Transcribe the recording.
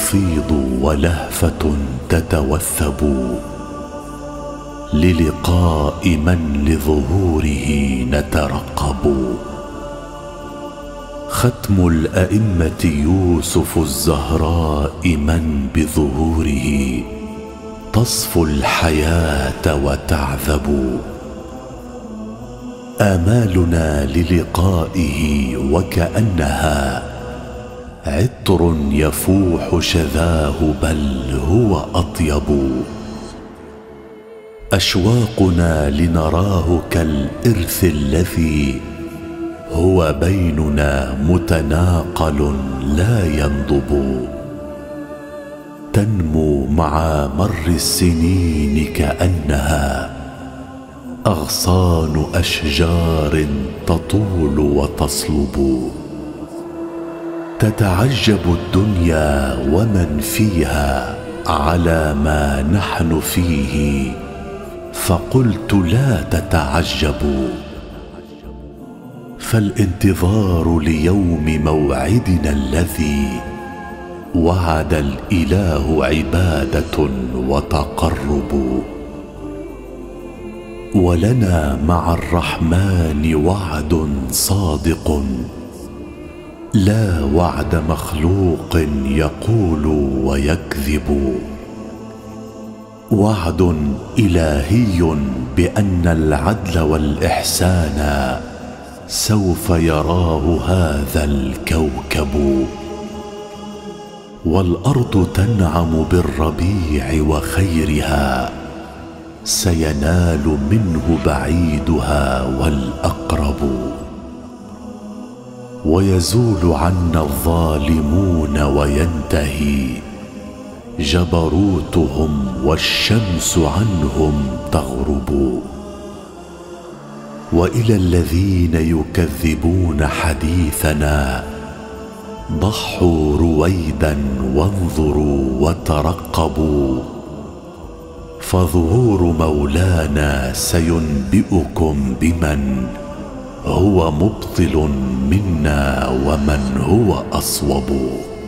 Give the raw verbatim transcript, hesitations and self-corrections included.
تفيض ولهفة تتوثب للقاء من لظهوره نترقب. ختم الأئمة يوسف الزهراء من بظهوره تصفو الحياة وتعذب. آمالنا للقائه وكأنها عطر يفوح شذاه بل هو أطيب. أشواقنا لنراه كالإرث الذي هو بيننا متناقل لا ينضب. تنمو مع مر السنين كأنها أغصان أشجار تطول وتصلب. تتعجب الدنيا ومن فيها على ما نحن فيه، فقلت لا تتعجبوا. فالانتظار ليوم موعدنا الذي وعد الإله عبادة وتقرب. ولنا مع الرحمن وعد صادق لا وعد مخلوق يقول ويكذب. وعد إلهي بأن العدل والإحسان سوف يراه هذا الكوكب. والأرض تنعم بالربيع وخيرها سينال منه بعيدها والأقرب. ويزول عنا الظالمون وينتهي جبروتهم والشمس عنهم تغرب. وإلى الذين يكذبون حديثنا ضحوا رويدا وانظروا وترقبوا. فظهور مولانا سينبئكم بمن هو مبطل منا ومن هو أصوب.